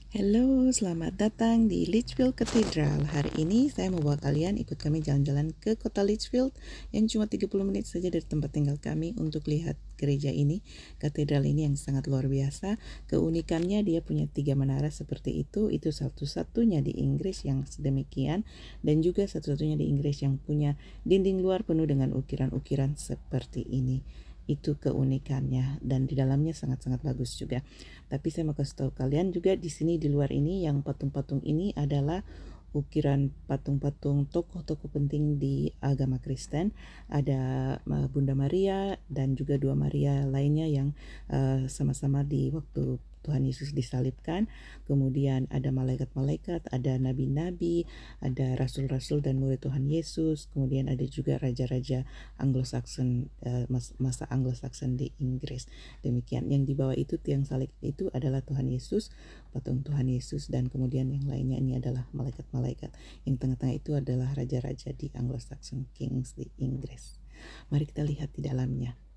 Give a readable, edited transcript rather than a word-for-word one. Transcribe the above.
Halo, selamat datang di Litchfield Cathedral. Hari ini saya mau bawa kalian ikut kami jalan-jalan ke kota Litchfield yang cuma 30 menit saja dari tempat tinggal kami untuk lihat gereja ini, katedral ini yang sangat luar biasa. Keunikannya dia punya 3 menara seperti itu satu-satunya di Inggris yang sedemikian, dan juga satu-satunya di Inggris yang punya dinding luar penuh dengan ukiran-ukiran seperti ini. Itu keunikannya, dan di dalamnya sangat-sangat bagus juga. Tapi saya mau kasih tahu kalian juga di sini di luar ini yang patung-patung ini adalah ukiran patung-patung tokoh-tokoh penting di agama Kristen. Ada Bunda Maria dan juga dua Maria lainnya yang sama-sama di waktu Tuhan Yesus disalibkan. Kemudian ada malaikat-malaikat, ada nabi-nabi, ada rasul-rasul dan murid Tuhan Yesus. Kemudian ada juga raja-raja Anglo-Saxon, masa Anglo-Saxon di Inggris. Demikian, yang di bawah itu tiang salib itu adalah Tuhan Yesus, patung Tuhan Yesus, dan kemudian yang lainnya ini adalah malaikat-malaikat. Yang tengah-tengah itu adalah raja-raja di Anglo-Saxon Kings di Inggris. Mari kita lihat di dalamnya.